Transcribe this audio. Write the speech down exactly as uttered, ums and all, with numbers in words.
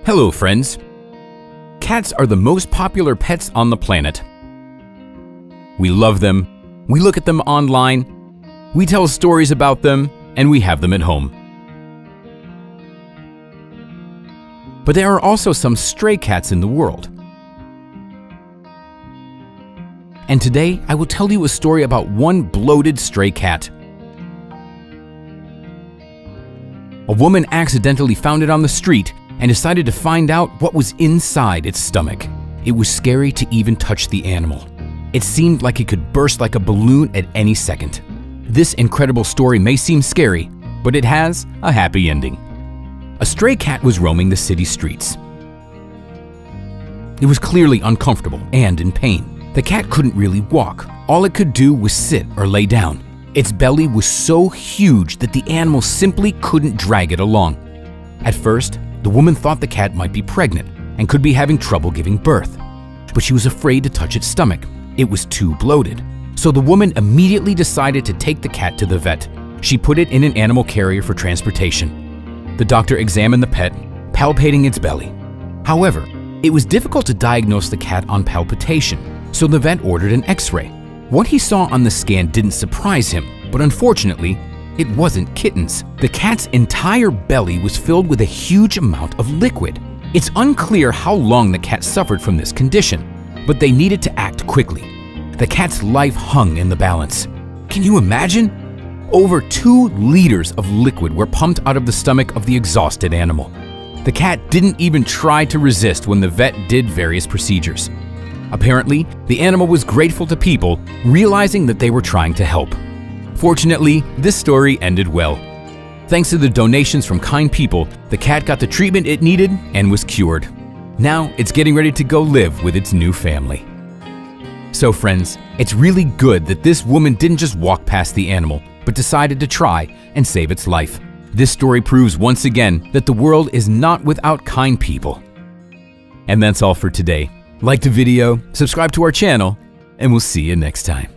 Hello, friends. Cats are the most popular pets on the planet. We love them, we look at them online, we tell stories about them, and we have them at home. But there are also some stray cats in the world. And today, I will tell you a story about one bloated stray cat. A woman accidentally found it on the street and decided to find out what was inside its stomach. It was scary to even touch the animal. It seemed like it could burst like a balloon at any second. This incredible story may seem scary, but it has a happy ending. A stray cat was roaming the city streets. It was clearly uncomfortable and in pain. The cat couldn't really walk. All it could do was sit or lay down. Its belly was so huge that the animal simply couldn't drag it along. At first, the woman thought the cat might be pregnant and could be having trouble giving birth, but she was afraid to touch its stomach. It was too bloated. So the woman immediately decided to take the cat to the vet. She put it in an animal carrier for transportation. The doctor examined the pet, palpating its belly. However, it was difficult to diagnose the cat on palpation, so the vet ordered an X-ray. What he saw on the scan didn't surprise him, but unfortunately, it wasn't kittens. The cat's entire belly was filled with a huge amount of liquid. It's unclear how long the cat suffered from this condition, but they needed to act quickly. The cat's life hung in the balance. Can you imagine? Over two liters of liquid were pumped out of the stomach of the exhausted animal. The cat didn't even try to resist when the vet did various procedures. Apparently, the animal was grateful to people, realizing that they were trying to help. Fortunately, this story ended well. Thanks to the donations from kind people, the cat got the treatment it needed and was cured. Now it's getting ready to go live with its new family. So friends, it's really good that this woman didn't just walk past the animal, but decided to try and save its life. This story proves once again that the world is not without kind people. And that's all for today. Like the video, subscribe to our channel, and we'll see you next time.